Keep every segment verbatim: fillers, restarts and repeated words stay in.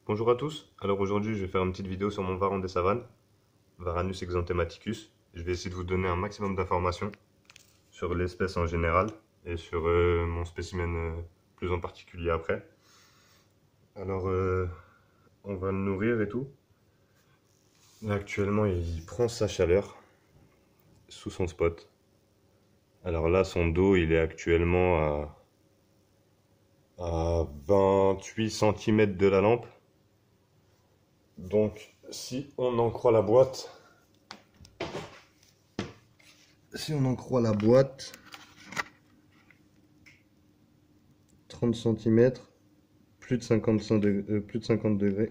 Bonjour à tous, alors aujourd'hui je vais faire une petite vidéo sur mon varan des savanes, Varanus exanthematicus. Je vais essayer de vous donner un maximum d'informations sur l'espèce en général et sur euh, mon spécimen euh, plus en particulier après. Alors euh, on va le nourrir et tout. Là, actuellement il prend sa chaleur sous son spot. Alors là son dos il est actuellement à, à vingt-huit centimètres de la lampe. Donc si on en croit la boîte, si on en croit la boîte, trente centimètres, plus de cinquante-cinq degrés, euh, plus de cinquante degrés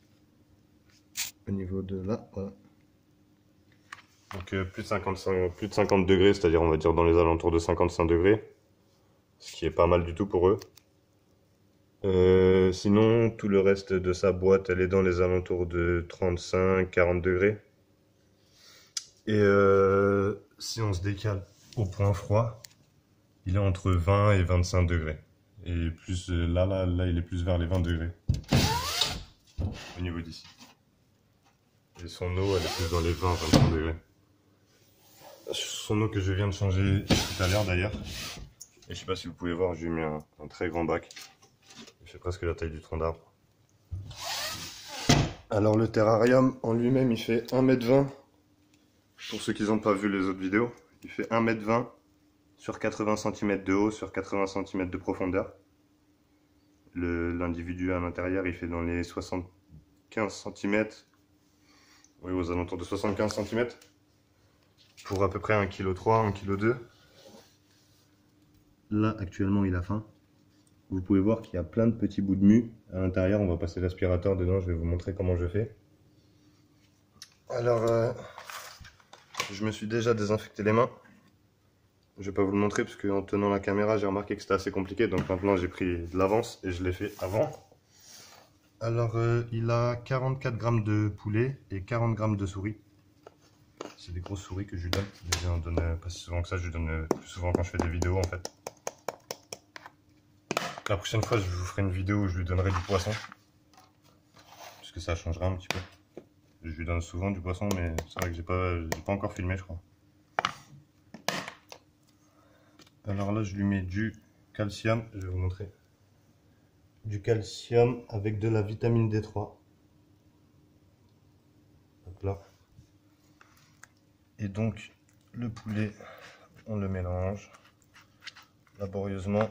au niveau de là, voilà. Donc euh, plus de cinquante-cinq, plus de cinquante degrés, c'est-à-dire on va dire dans les alentours de cinquante-cinq degrés, ce qui est pas mal du tout pour eux. Euh, sinon, tout le reste de sa boîte, elle est dans les alentours de trente-cinq, quarante degrés. Et euh, si on se décale au point froid, il est entre vingt et vingt-cinq degrés. Et plus là, là, là, il est plus vers les vingt degrés au niveau d'ici. Et son eau, elle est plus dans les vingt à vingt-cinq degrés. Son eau que je viens de changer tout à l'heure d'ailleurs. Et je sais pas si vous pouvez voir, j'ai mis un, un très grand bac. Il fait presque la taille du tronc d'arbre. Alors le terrarium en lui-même, il fait un mètre vingt. Pour ceux qui n'ont pas vu les autres vidéos, il fait un mètre vingt sur quatre-vingts centimètres de haut, sur quatre-vingts centimètres de profondeur. L'individu à l'intérieur, il fait dans les soixante-quinze centimètres. Oui, aux alentours de soixante-quinze centimètres. Pour à peu près un virgule trois kilos, un virgule deux kilos. Là, actuellement, il a faim. Vous pouvez voir qu'il y a plein de petits bouts de mue à l'intérieur. On va passer l'aspirateur dedans. Je vais vous montrer comment je fais. Alors, euh, je me suis déjà désinfecté les mains. Je vais pas vous le montrer parce qu'en tenant la caméra, j'ai remarqué que c'était assez compliqué. Donc maintenant, j'ai pris de l'avance et je l'ai fait avant. Alors, euh, il a quarante-quatre grammes de poulet et quarante grammes de souris. C'est des grosses souris que je lui donne. Je lui en donne pas si souvent que ça. Je lui donne plus souvent quand je fais des vidéos en fait. La prochaine fois, je vous ferai une vidéo où je lui donnerai du poisson. Puisque ça changera un petit peu. Je lui donne souvent du poisson, mais c'est vrai que j'ai pas, j'ai pas encore filmé, je crois. Alors là, je lui mets du calcium. Je vais vous montrer. Du calcium avec de la vitamine D trois. Hop là. Et donc, le poulet, on le mélange laborieusement.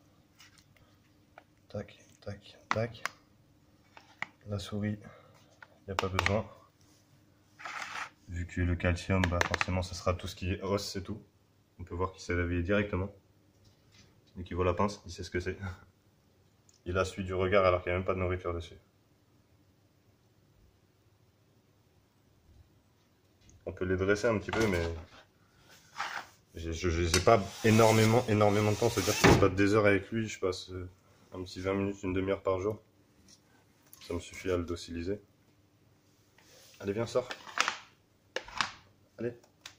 Tac, tac, tac. La souris, il n'y a pas besoin. Vu que le calcium, bah forcément, ça sera tout ce qui est os, c'est tout. On peut voir qu'il s'est réveillé directement. Dès qu'il voit la pince, il sait ce que c'est. Il a suivi du regard alors qu'il n'y a même pas de nourriture dessus. On peut les dresser un petit peu, mais je n'ai pas énormément, énormément de temps. C'est-à-dire que je passe des heures avec lui, je passe un petit vingt minutes, une demi-heure par jour. Ça me suffit à le dociliser. Allez, viens, sors. Allez.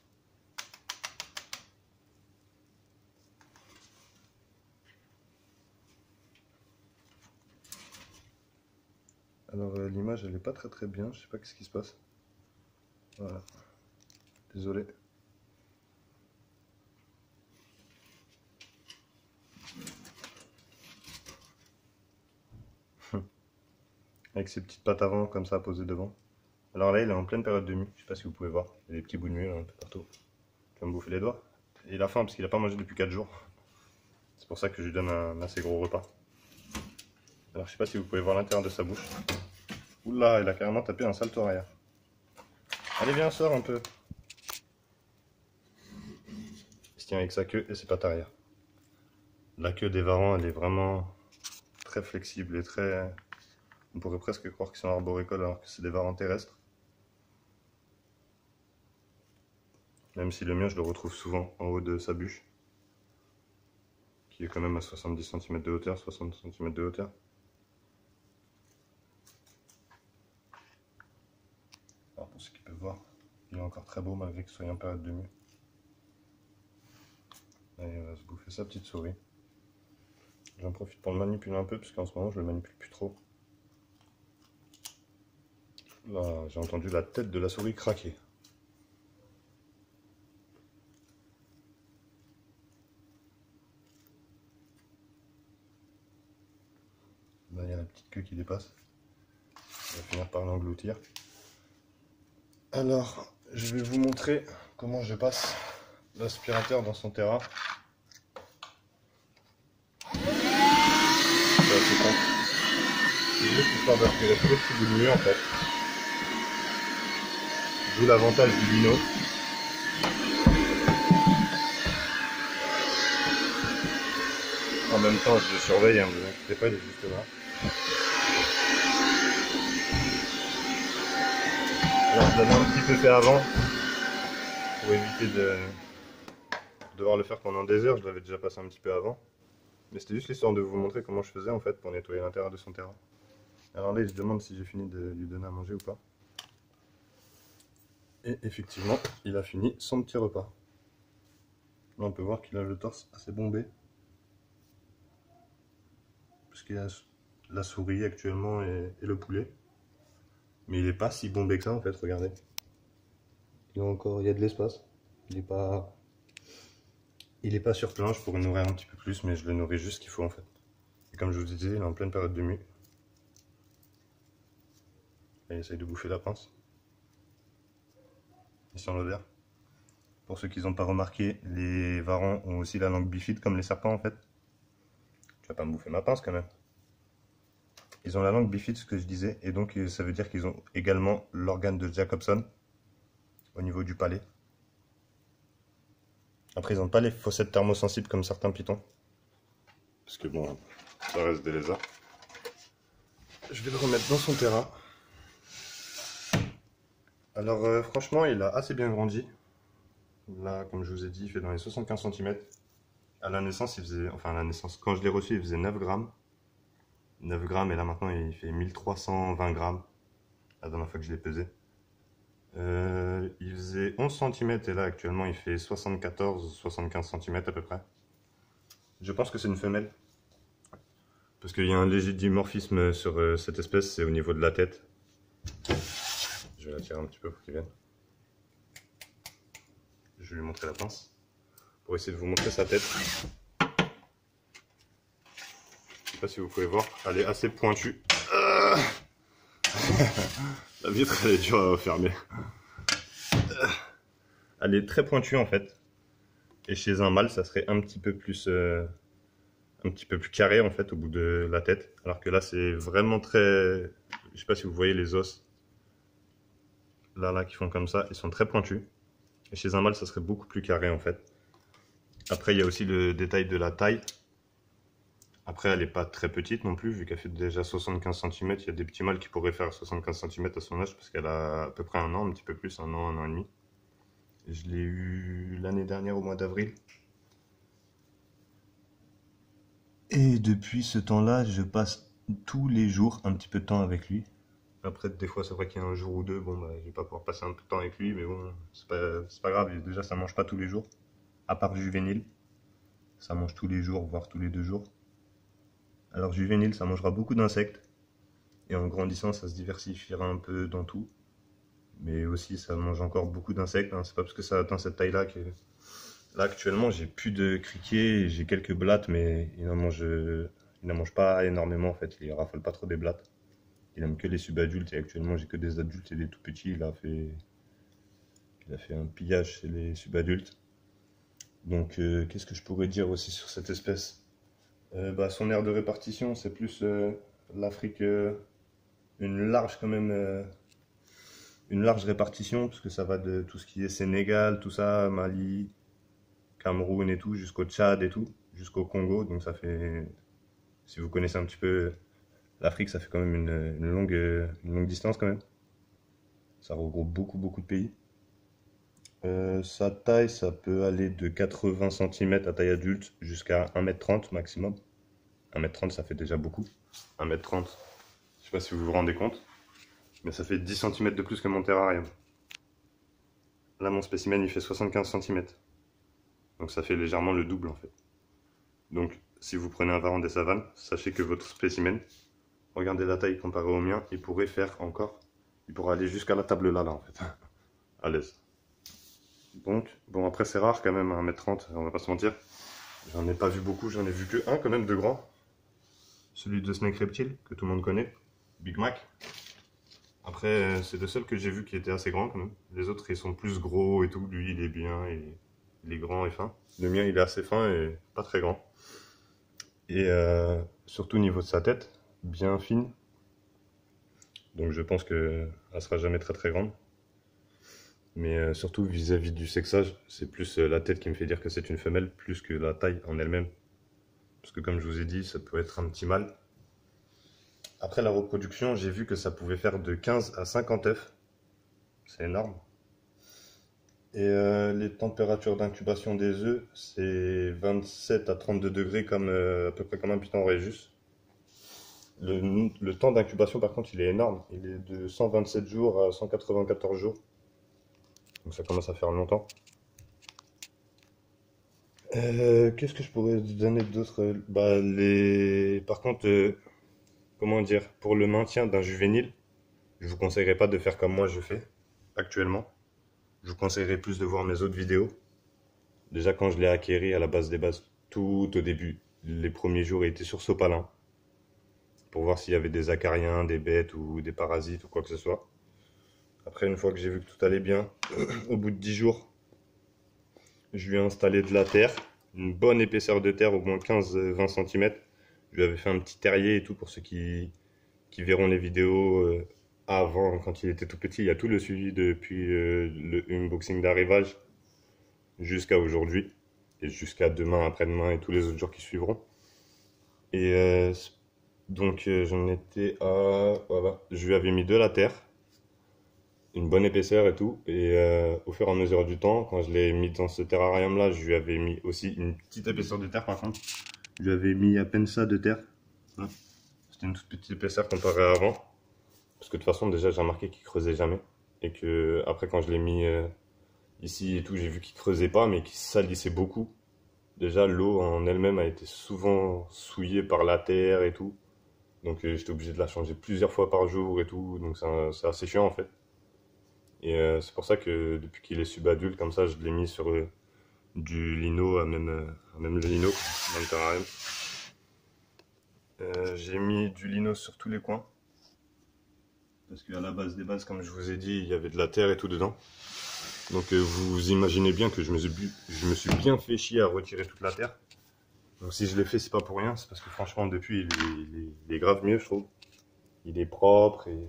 Alors euh, l'image elle est pas très très bien, je sais pas ce qui se passe. Voilà. Désolé. Avec ses petites pattes avant comme ça posées devant. Alors là il est en pleine période de mue, je sais pas si vous pouvez voir. Il y a des petits bouts de mue là, un peu partout. Il va me bouffer les doigts. Et il a faim parce qu'il a pas mangé depuis quatre jours. C'est pour ça que je lui donne un assez gros repas. Alors je sais pas si vous pouvez voir l'intérieur de sa bouche. Oula, il a carrément tapé un salto arrière. Allez viens, sors un peu. Il se tient avec sa queue et ses pattes arrière. La queue des varans elle est vraiment très flexible et très... On pourrait presque croire qu'ils sont arboricoles alors que c'est des varans terrestres. Même si le mien je le retrouve souvent en haut de sa bûche. Qui est quand même à soixante-dix centimètres de hauteur, soixante centimètres de hauteur. Alors pour ceux qui peuvent voir, il est encore très beau malgré que ce soit en période de mue. Allez, il va se bouffer sa petite souris. J'en profite pour le manipuler un peu parce qu'en ce moment je le manipule plus trop. Là, j'ai entendu la tête de la souris craquer. Là, il y a la petite queue qui dépasse. On va finir par l'engloutir. Alors, je vais vous montrer comment je passe l'aspirateur dans son terrain. C'est assez con. C'est juste histoire d'aspirer tous les petits bouts de mur en fait. D'où l'avantage du lino. En même temps, je le surveille, hein, ne vous inquiétez pas, il est juste là. Alors, je l'avais un petit peu fait avant pour éviter de devoir le faire pendant des heures. Je l'avais déjà passé un petit peu avant. Mais c'était juste l'histoire de vous montrer comment je faisais en fait pour nettoyer l'intérieur de son terrain. Alors là, il se demande si j'ai fini de lui donner à manger ou pas. Et effectivement, il a fini son petit repas. Là, on peut voir qu'il a le torse assez bombé. Parce qu'il y a la souris actuellement et, et le poulet. Mais il n'est pas si bombé que ça en fait, regardez. Il y a encore, il y a de l'espace. Il n'est pas... Il n'est pas sur plein, je pourrais le nourrir un petit peu plus, mais je le nourris juste ce qu'il faut en fait. Et comme je vous disais, il est en pleine période de mue. Il essaye de bouffer la pince. Il sent l'odeur. Pour ceux qui n'ont pas remarqué, les varans ont aussi la langue bifide comme les serpents en fait. Tu vas pas me bouffer ma pince quand même. Ils ont la langue bifide, ce que je disais, et donc ça veut dire qu'ils ont également l'organe de Jacobson au niveau du palais. Après, ils n'ont pas les fossettes thermosensibles comme certains pitons. Parce que bon, ça reste des lézards. Je vais le remettre dans son terrain. Alors euh, franchement, il a assez bien grandi. Là, comme je vous ai dit, il fait dans les soixante-quinze centimètres. À la naissance, il faisait, enfin à la naissance, quand je l'ai reçu, il faisait neuf grammes. neuf grammes, et là maintenant, il fait mille trois cent vingt grammes. La dernière fois que je l'ai pesé. Euh, il faisait onze centimètres et là actuellement il fait soixante-quatorze soixante-quinze centimètres à peu près. Je pense que c'est une femelle. Parce qu'il y a un léger dimorphisme sur euh, cette espèce, c'est au niveau de la tête. Je vais la tirer un petit peu pour qu'il vienne. Je vais lui montrer la pince. Pour essayer de vous montrer sa tête. Je sais pas si vous pouvez voir, elle est assez pointue. Ah la vitre elle est dure à fermer. Elle est très pointue en fait. Et chez un mâle, ça serait un petit peu plus, euh, un petit peu plus carré en fait au bout de la tête. Alors que là, c'est vraiment très, je sais pas si vous voyez les os là là qui font comme ça, ils sont très pointus. Et chez un mâle, ça serait beaucoup plus carré en fait. Après, il y a aussi le détail de la taille. Après, elle n'est pas très petite non plus, vu qu'elle fait déjà soixante-quinze centimètres. Il y a des petits mâles qui pourraient faire soixante-quinze centimètres à son âge, parce qu'elle a à peu près un an, un petit peu plus, un an, un an et demi. Et je l'ai eu l'année dernière au mois d'avril. Et depuis ce temps-là, je passe tous les jours un petit peu de temps avec lui. Après, des fois, c'est vrai qu'il y a un jour ou deux, bon, bah, je vais pas pouvoir passer un peu de temps avec lui, mais bon, c'est pas, c'est pas grave. Déjà, ça mange pas tous les jours, à part juvénile. Ça mange tous les jours, voire tous les deux jours. Alors juvénile, ça mangera beaucoup d'insectes. Et en grandissant, ça se diversifiera un peu dans tout. Mais aussi, ça mange encore beaucoup d'insectes. Hein. C'est pas parce que ça atteint cette taille-là que... Là, actuellement, j'ai plus de criquets, j'ai quelques blattes, mais il n'en mange... il n'en mange pas énormément, en fait. Il raffole pas trop des blattes. Il aime que les subadultes. Et actuellement, j'ai que des adultes et des tout petits. Il a fait, il a fait un pillage chez les subadultes. Donc, euh, qu'est-ce que je pourrais dire aussi sur cette espèce? Euh, bah, son aire de répartition, c'est plus euh, l'Afrique, euh, une large quand même, euh, une large répartition, parce que ça va de tout ce qui est Sénégal, tout ça, Mali, Cameroun et tout, jusqu'au Tchad et tout, jusqu'au Congo. Donc ça fait, si vous connaissez un petit peu l'Afrique, ça fait quand même une, une longue, une longue distance quand même. Ça regroupe beaucoup beaucoup de pays. Euh, sa taille, ça peut aller de quatre-vingts centimètres à taille adulte jusqu'à un mètre trente maximum. un mètre trente, ça fait déjà beaucoup. un mètre trente, je sais pas si vous vous rendez compte, mais ça fait dix centimètres de plus que mon terrarium. Là, mon spécimen, il fait soixante-quinze centimètres. Donc ça fait légèrement le double en fait. Donc, si vous prenez un varan des savanes, sachez que votre spécimen, regardez la taille comparée au mien, il pourrait faire encore il pourra aller jusqu'à la table là, là, en fait, à l'aise. Donc, bon, après, c'est rare quand même, un mètre trente, on va pas se mentir. J'en ai pas vu beaucoup, j'en ai vu que un quand même de grand. Celui de Snake Reptile, que tout le monde connaît, Big Mac. Après, c'est le seul que j'ai vu qui était assez grand quand même. Les autres, ils sont plus gros et tout. Lui, il est bien, il est, il est grand et fin. Le mien, il est assez fin et pas très grand. Et euh, surtout au niveau de sa tête, bien fine. Donc je pense qu'elle sera jamais très très grande. Mais euh, surtout vis-à-vis du sexage, c'est plus euh, la tête qui me fait dire que c'est une femelle, plus que la taille en elle-même. Parce que comme je vous ai dit, ça peut être un petit mâle. Après la reproduction, j'ai vu que ça pouvait faire de quinze à cinquante œufs. C'est énorme. Et euh, les températures d'incubation des œufs, c'est vingt-sept à trente-deux degrés, comme, euh, à peu près comme un Python Rhésus. Le, le temps d'incubation, par contre, il est énorme. Il est de cent vingt-sept jours à cent quatre-vingt-quatorze jours. Donc ça commence à faire longtemps. Euh, Qu'est-ce que je pourrais donner d'autre? Bah, les... Par contre, euh, comment dire, pour le maintien d'un juvénile, je vous conseillerais pas de faire comme moi je fais actuellement. Je vous conseillerais plus de voir mes autres vidéos. Déjà quand je l'ai acquéri à la base des bases, tout au début, les premiers jours, il était sur sopalin. Pour voir s'il y avait des acariens, des bêtes ou des parasites ou quoi que ce soit. Après, une fois que j'ai vu que tout allait bien, au bout de dix jours, je lui ai installé de la terre, une bonne épaisseur de terre, au moins quinze à vingt centimètres. Je lui avais fait un petit terrier et tout pour ceux qui, qui verront les vidéos euh, avant, quand il était tout petit. Il y a tout le suivi depuis euh, le unboxing d'arrivage jusqu'à aujourd'hui et jusqu'à demain, après-demain et tous les autres jours qui suivront. Et euh, donc euh, j'en étais à... Voilà, je lui avais mis de la terre, une bonne épaisseur et tout. Et euh, au fur et à mesure du temps, quand je l'ai mis dans ce terrarium là, je lui avais mis aussi une petite épaisseur de terre par contre. Je lui avais mis à peine ça de terre. C'était une toute petite épaisseur comparée à avant. Parce que de toute façon déjà j'ai remarqué qu'il creusait jamais. Et que après quand je l'ai mis euh, ici et tout, j'ai vu qu'il creusait pas mais qu'il salissait beaucoup. Déjà l'eau en elle-même a été souvent souillée par la terre et tout. Donc euh, j'étais obligé de la changer plusieurs fois par jour et tout. Donc c'est assez chiant en fait. Et euh, c'est pour ça que depuis qu'il est subadulte, comme ça, je l'ai mis sur euh, du lino, à même, euh, à même le lino, dans le terrarium. Euh, j'ai mis du lino sur tous les coins. Parce qu'à la base des bases, comme je vous ai dit, il y avait de la terre et tout dedans. Donc euh, vous imaginez bien que je me, suis, je me suis bien fait chier à retirer toute la terre. Donc si je l'ai fait, c'est pas pour rien. C'est parce que franchement, depuis, il est, il est, il est grave mieux, je trouve. Il est propre et...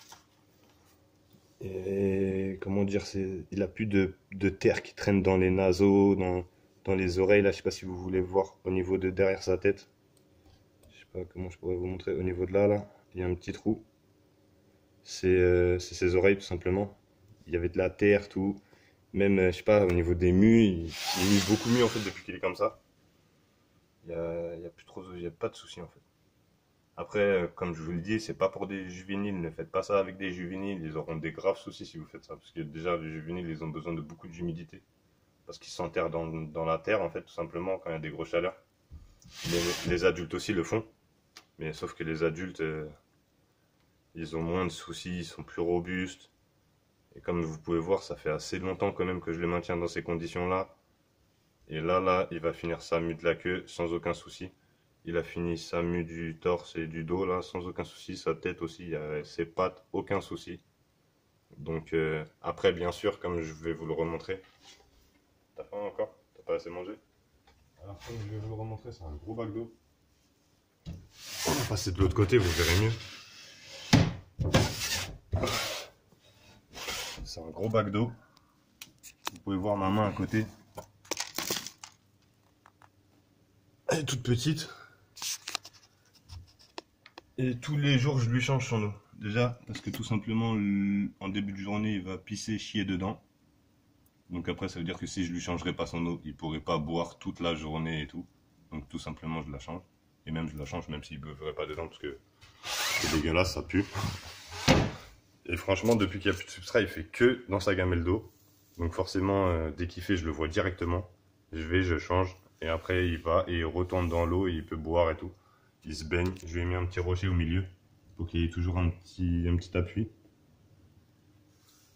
Et comment dire, c'est, il a plus de, de terre qui traîne dans les naseaux, dans, dans les oreilles. Là, je sais pas si vous voulez voir au niveau de derrière sa tête. Je sais pas comment je pourrais vous montrer. Au niveau de là, là, il y a un petit trou. C'est euh, c'est ses oreilles tout simplement. Il y avait de la terre, tout. Même, euh, je sais pas, au niveau des mus, il, il mue beaucoup mieux en fait depuis qu'il est comme ça. Il y a, il y a plus trop, il y a pas de soucis en fait. Après, comme je vous le dis, c'est pas pour des juvéniles, ne faites pas ça avec des juvéniles, ils auront des graves soucis si vous faites ça, parce que déjà les juvéniles, ils ont besoin de beaucoup d'humidité, parce qu'ils s'enterrent dans, dans la terre en fait, tout simplement, quand il y a des grosses chaleurs. Les, les adultes aussi le font, mais sauf que les adultes, euh, ils ont moins de soucis, ils sont plus robustes, et comme vous pouvez voir, ça fait assez longtemps quand même que je les maintiens dans ces conditions-là, et là, là, il va finir sa mue de la queue sans aucun souci. Il a fini sa mue du torse et du dos là sans aucun souci, sa tête aussi, il a ses pattes, aucun souci. Donc euh, après bien sûr, comme je vais vous le remontrer, t'as faim encore? T'as pas assez mangé? Alors comme je vais vous le remontrer, c'est un gros bac d'eau. On va passer de l'autre côté, vous verrez mieux. C'est un gros bac d'eau. Vous pouvez voir ma main à côté. Elle est toute petite. Et tous les jours, je lui change son eau. Déjà, parce que tout simplement, en début de journée, il va pisser, chier dedans. Donc après, ça veut dire que si je lui changerais pas son eau, il pourrait pas boire toute la journée et tout. Donc tout simplement, je la change. Et même, je la change même s'il ne beuverait pas dedans, parce que c'est dégueulasse, ça pue. Et franchement, depuis qu'il n'y a plus de substrat, il fait que dans sa gamelle d'eau. Donc forcément, euh, dès qu'il fait, je le vois directement. Je vais, je change. Et après, il va et il retourne dans l'eau et il peut boire et tout. Il se baigne. Je lui ai mis un petit rocher au milieu pour qu'il y ait toujours un petit, un petit appui.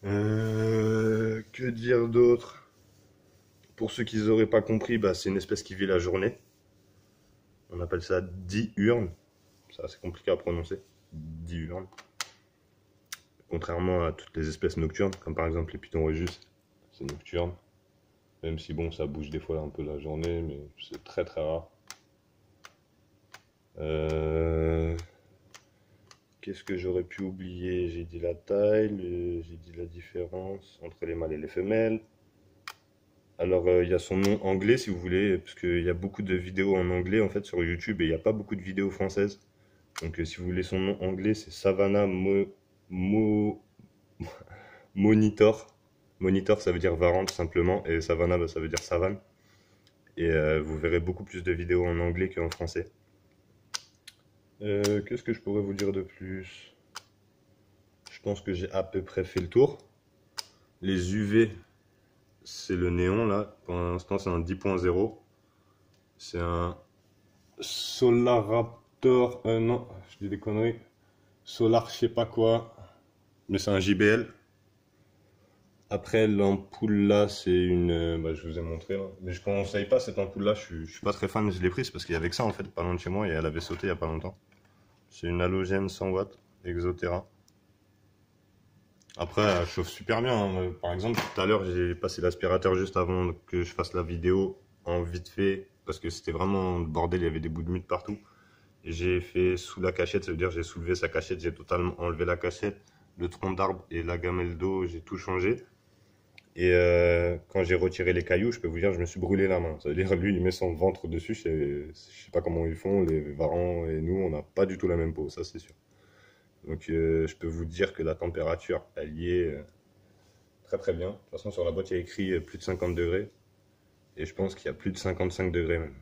Euh, que dire d'autre? Pour ceux qui n'auraient pas compris, bah, c'est une espèce qui vit la journée. On appelle ça diurne. C'est assez compliqué à prononcer. Diurne. Contrairement à toutes les espèces nocturnes, comme par exemple les pitons rhésus, c'est nocturne. Même si bon, ça bouge des fois un peu la journée, mais c'est très très rare. Euh... Qu'est-ce que j'aurais pu oublier? J'ai dit la taille, le- j'ai dit la différence entre les mâles et les femelles. Alors, euh, il y a son nom anglais si vous voulez, parce qu'il y a beaucoup de vidéos en anglais en fait sur YouTube et il n'y a pas beaucoup de vidéos françaises. Donc, euh, si vous voulez son nom anglais, c'est Savannah Mo, Mo- Monitor. Monitor, ça veut dire varan tout simplement, et Savannah, bah, ça veut dire savane. Et euh, vous verrez beaucoup plus de vidéos en anglais qu'en français. Euh, qu'est-ce que je pourrais vous dire de plus? Je pense que j'ai à peu près fait le tour. Les U V, c'est le néon là. Pour l'instant, c'est un dix point zéro. C'est un Solaraptor. Euh, non, je dis des conneries. Solar, je sais pas quoi. Mais c'est un J B L. Après, l'ampoule là, c'est une. euh, Bah, je vous ai montré là. Mais je conseille pas cette ampoule là. Je suis, je suis pas très fan. Je l'ai prise parce qu'il y avait que ça en fait, pas loin de chez moi et elle avait sauté il y a pas longtemps. C'est une halogène cent watts, Exotera. Après, elle chauffe super bien, hein. Par exemple, tout à l'heure, j'ai passé l'aspirateur juste avant que je fasse la vidéo en vite fait, parce que c'était vraiment le bordel, il y avait des bouts de mute partout. Et j'ai fait sous la cachette, ça veut dire j'ai soulevé sa cachette, j'ai totalement enlevé la cachette, le tronc d'arbre et la gamelle d'eau, j'ai tout changé. Et euh, quand j'ai retiré les cailloux, je peux vous dire, je me suis brûlé la main. Ça veut dire, lui, il met son ventre dessus, je sais, je sais pas comment ils font, les varans et nous, on n'a pas du tout la même peau, ça c'est sûr. Donc euh, je peux vous dire que la température, elle y est euh, très très bien. De toute façon, sur la boîte, il y a écrit euh, plus de cinquante degrés. Et je pense qu'il y a plus de cinquante-cinq degrés même.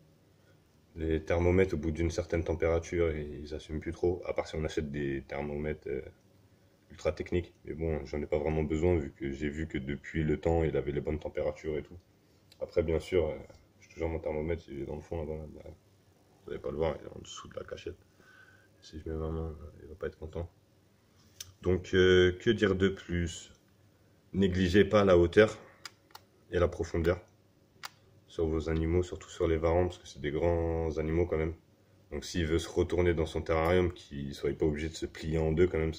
Les thermomètres, au bout d'une certaine température, ils assument plus trop. À part si on achète des thermomètres euh, ultra techniques. Mais bon, j'en ai pas vraiment besoin vu que j'ai vu que depuis le temps, il avait les bonnes températures et tout. Après, bien sûr, euh, j'ai toujours mon thermomètre, il est dans le fond là-bas. Là. Vous n'allez pas le voir, il est en dessous de la cachette. Si je mets ma main, il va pas être content. Donc, euh, que dire de plus? Négligez pas la hauteur et la profondeur sur vos animaux, surtout sur les varans, parce que c'est des grands animaux quand même. Donc s'il veut se retourner dans son terrarium, qu'il ne soit pas obligé de se plier en deux quand même,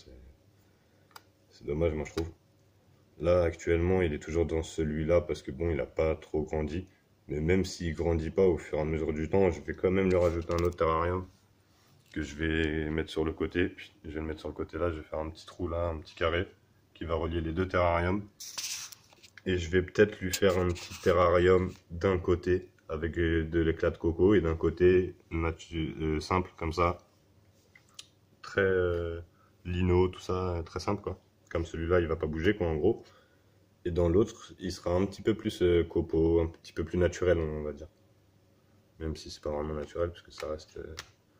c'est dommage moi je trouve. Là actuellement il est toujours dans celui-là parce que bon il n'a pas trop grandi. Mais même s'il grandit pas au fur et à mesure du temps, je vais quand même lui rajouter un autre terrarium que je vais mettre sur le côté. Puis je vais le mettre sur le côté là, je vais faire un petit trou là, un petit carré qui va relier les deux terrariums. Et je vais peut-être lui faire un petit terrarium d'un côté avec de l'éclat de coco et d'un côté euh, simple comme ça. Très euh, lino, tout ça, très simple quoi. Comme celui-là, il va pas bouger quoi en gros. Et dans l'autre, il sera un petit peu plus euh, copeau, un petit peu plus naturel on va dire. Même si c'est pas vraiment naturel puisque ça reste... Euh,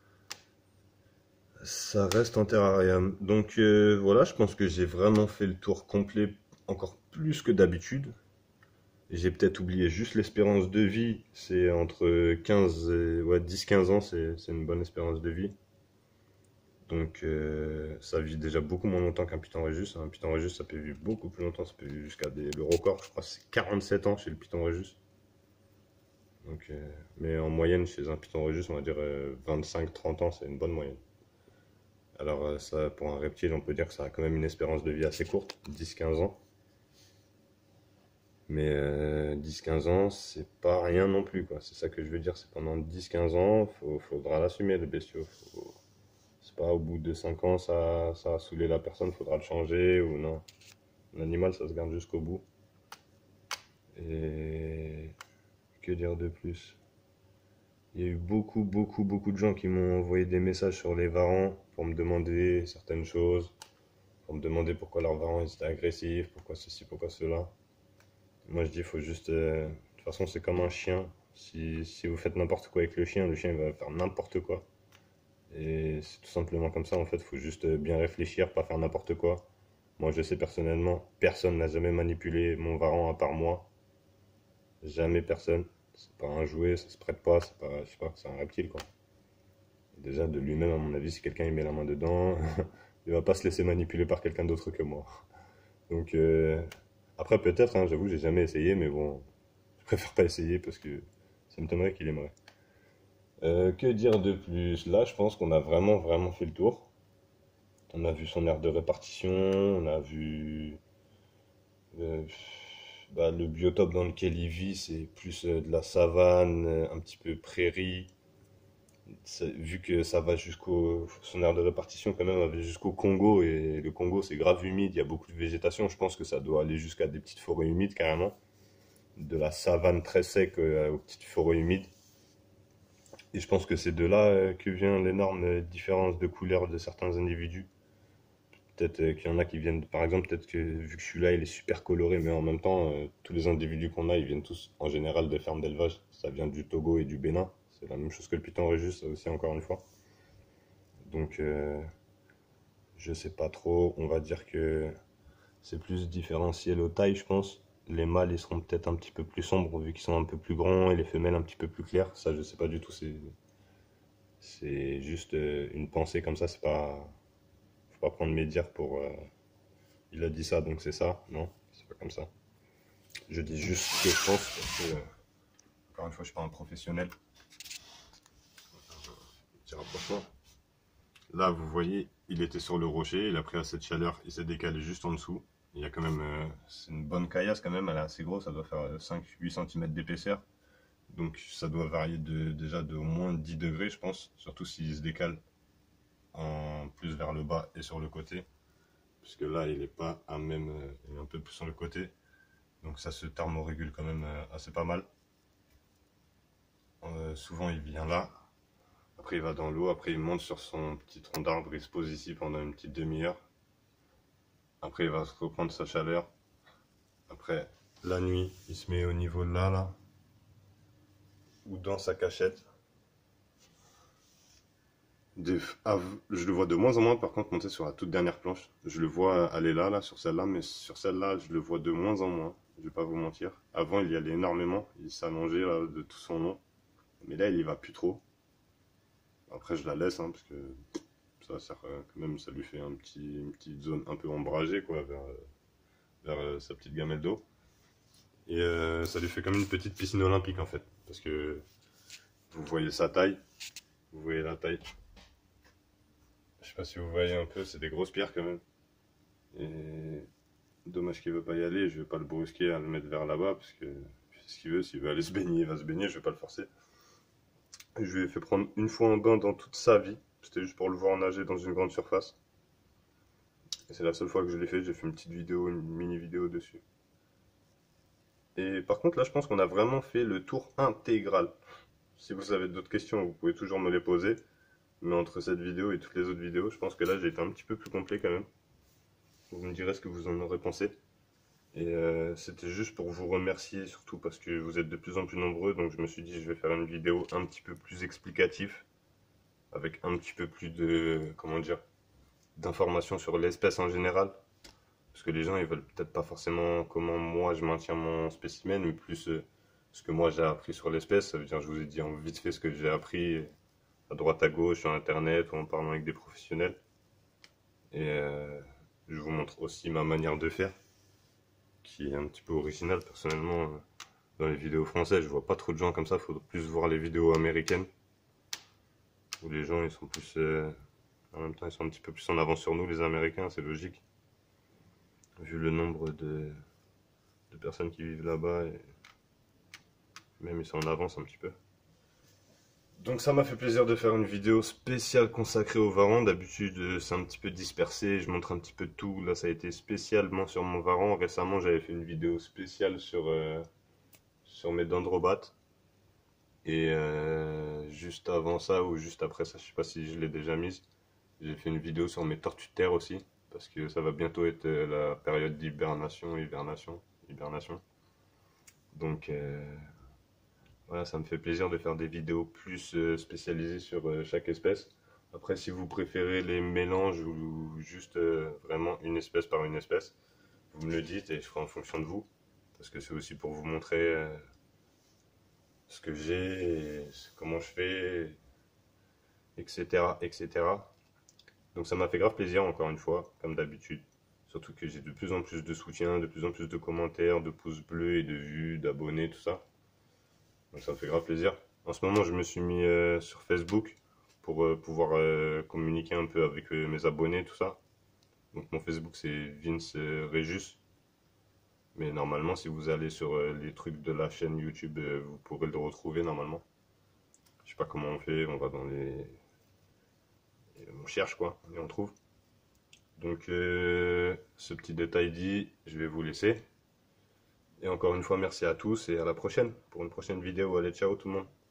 ça reste en terrarium. Donc euh, voilà, je pense que j'ai vraiment fait le tour complet, encore plus que d'habitude. J'ai peut-être oublié juste l'espérance de vie, c'est entre quinze et ouais, dix quinze ans, c'est une bonne espérance de vie. Donc euh, ça vit déjà beaucoup moins longtemps qu'un Python Rhésus. Un Python Rhésus ça peut vivre beaucoup plus longtemps, ça peut vivre jusqu'à des... Le record je crois c'est quarante-sept ans chez le Python Rhésus. Donc, euh, mais en moyenne chez un Python Rhésus on va dire euh, vingt-cinq trente ans, c'est une bonne moyenne. Alors euh, ça pour un reptile on peut dire que ça a quand même une espérance de vie assez courte, dix quinze ans. Mais euh, dix quinze ans, c'est pas rien non plus, quoi. C'est ça que je veux dire, c'est pendant dix quinze ans, il faudra l'assumer, le bestiau. Faut... C'est pas au bout de cinq ans, ça, ça a saoulé la personne, faudra le changer ou non. L'animal, ça se garde jusqu'au bout. Et que dire de plus? Il y a eu beaucoup, beaucoup, beaucoup de gens qui m'ont envoyé des messages sur les varans pour me demander certaines choses, pour me demander pourquoi leurs varans étaient agressifs, pourquoi ceci, pourquoi cela. Moi je dis il faut juste... Euh... De toute façon c'est comme un chien. Si, si vous faites n'importe quoi avec le chien, le chien il va faire n'importe quoi. Et c'est tout simplement comme ça en fait. Il faut juste bien réfléchir, pas faire n'importe quoi. Moi je sais personnellement, personne n'a jamais manipulé mon varan à part moi. Jamais personne. C'est pas un jouet, ça se prête pas, c'est pas... Je sais pas, c'est un reptile quoi. Et déjà de lui-même à mon avis, si quelqu'un il met la main dedans, il va pas se laisser manipuler par quelqu'un d'autre que moi. Donc euh, après peut-être, hein, j'avoue, j'ai jamais essayé, mais bon, je préfère pas essayer parce que ça m'étonnerait qu'il aimerait. Euh, que dire de plus? Là, je pense qu'on a vraiment, vraiment fait le tour. On a vu son aire de répartition, on a vu euh, bah, le biotope dans lequel il vit, c'est plus euh, de la savane, euh, un petit peu prairie. Ça- vu que ça va jusqu'au, son aire de répartition quand même va jusqu'au Congo, et le Congo c'est grave humide, il y a beaucoup de végétation. Je pense que ça doit aller jusqu'à des petites forêts humides carrément, de la savane très sec euh, aux petites forêts humides. Et je pense que c'est de là euh, que vient l'énorme euh, différence de couleur de certains individus. Peut-être euh, qu'il y en a qui viennent, par exemple, peut-être que vu que celui-là il est super coloré, mais en même temps, euh, tous les individus qu'on a, ils viennent tous en général de fermes d'élevage. Ça vient du Togo et du Bénin. C'est la même chose que le python régis, ça aussi, encore une fois. Donc, euh, je sais pas trop. On va dire que c'est plus différentiel aux tailles, je pense. Les mâles, ils seront peut-être un petit peu plus sombres vu qu'ils sont un peu plus grands, et les femelles un petit peu plus claires. Ça, je sais pas du tout. C'est, c'est juste euh, une pensée comme ça. C'est pas, faut pas prendre mes dires pour. euh, il a dit ça, donc c'est ça. Non, c'est pas comme ça. Je dis juste ce que je pense parce que, euh, encore une fois, je suis pas un professionnel. Petit rapprochement. Là, vous voyez, il était sur le rocher, il a pris assez de chaleur, il s'est décalé juste en dessous. Il y a quand même, euh, c'est une bonne caillasse quand même, elle est assez grosse, ça doit faire cinq huit centimètres d'épaisseur. Donc ça doit varier de, déjà de au moins dix degrés, je pense, surtout s'il se décale en plus vers le bas et sur le côté. Puisque là, il est pas à même, euh, il est un peu plus sur le côté. Donc ça se thermorégule quand même euh, assez pas mal. Euh, souvent, il vient là. Après, il va dans l'eau. Après, il monte sur son petit tronc d'arbre. Il se pose ici pendant une petite demi-heure. Après, il va se reprendre sa chaleur. Après, la nuit, il se met au niveau de là, là. Ou dans sa cachette. Des- ah, je le vois de moins en moins, par contre, monter sur la toute dernière planche. Je le vois aller là, là, sur celle-là. Mais sur celle-là, je le vois de moins en moins. Je vais pas vous mentir. Avant, il y allait énormément. Il s'allongeait là, de tout son long. Mais là, il y va plus trop. Après, je la laisse, hein, parce que ça sert euh, quand même, ça lui fait un petit, une petite zone un peu ombragée, quoi, vers, euh, vers euh, sa petite gamelle d'eau. Et euh, ça lui fait comme une petite piscine olympique, en fait. Parce que vous voyez sa taille, vous voyez la taille. Je sais pas si vous voyez un peu, c'est des grosses pierres quand même. Et dommage qu'il veut pas y aller, je vais pas le brusquer à le mettre vers là-bas, parce que il fait ce qu'il veut, s'il veut aller se baigner, il va se baigner, je vais pas le forcer. Je lui ai fait prendre une fois un bain dans toute sa vie. C'était juste pour le voir nager dans une grande surface. Et c'est la seule fois que je l'ai fait. J'ai fait une petite vidéo, une mini vidéo dessus. Et par contre, là, je pense qu'on a vraiment fait le tour intégral. Si vous avez d'autres questions, vous pouvez toujours me les poser. Mais entre cette vidéo et toutes les autres vidéos, je pense que là, j'ai été un petit peu plus complet quand même. Vous me direz ce que vous en aurez pensé. Et euh, c'était juste pour vous remercier, surtout parce que vous êtes de plus en plus nombreux. Donc je me suis dit, je vais faire une vidéo un petit peu plus explicative, avec un petit peu plus de, comment dire, d'informations sur l'espèce en général. Parce que les gens, ils veulent peut-être pas forcément comment moi je maintiens mon spécimen, mais plus euh, ce que moi j'ai appris sur l'espèce. Ça veut dire, je vous ai dit en vite fait ce que j'ai appris à droite à gauche, sur internet, ou en parlant avec des professionnels. Et euh, je vous montre aussi ma manière de faire, qui est un petit peu originale personnellement. euh, Dans les vidéos françaises, je vois pas trop de gens comme ça. Il faut plus voir les vidéos américaines, où les gens ils sont plus. euh, en même temps, ils sont un petit peu plus en avance sur nous, les Américains, c'est logique. Vu le nombre de, de personnes qui vivent là-bas, et même ils sont en avance un petit peu. Donc ça m'a fait plaisir de faire une vidéo spéciale consacrée au varan. D'habitude euh, c'est un petit peu dispersé, je montre un petit peu de tout. Là ça a été spécialement sur mon varan. Récemment j'avais fait une vidéo spéciale sur, euh, sur mes dendrobates. Et euh, juste avant ça ou juste après ça, je sais pas si je l'ai déjà mise, j'ai fait une vidéo sur mes tortues de terre aussi. Parce que ça va bientôt être euh, la période d'hibernation, hibernation, hibernation. Donc euh, voilà, ça me fait plaisir de faire des vidéos plus euh, spécialisées sur euh, chaque espèce. Après, si vous préférez les mélanges ou juste euh, vraiment une espèce par une espèce, vous me le dites et je ferai en fonction de vous. Parce que c'est aussi pour vous montrer euh, ce que j'ai, et comment je fais, et cetera, et cetera. Donc ça m'a fait grave plaisir encore une fois, comme d'habitude. Surtout que j'ai de plus en plus de soutien, de plus en plus de commentaires, de pouces bleus et de vues, d'abonnés, tout ça. Donc ça me fait grave plaisir. En ce moment, je me suis mis euh, sur Facebook pour euh, pouvoir euh, communiquer un peu avec euh, mes abonnés, tout ça. Donc mon Facebook, c'est Vince euh, Regius. Mais normalement, si vous allez sur euh, les trucs de la chaîne YouTube, euh, vous pourrez le retrouver normalement. Je sais pas comment on fait, on va dans les... On cherche quoi, et on trouve. Donc euh, ce petit détail dit, je vais vous laisser. Et encore une fois, merci à tous et à la prochaine pour une prochaine vidéo. Allez, ciao tout le monde.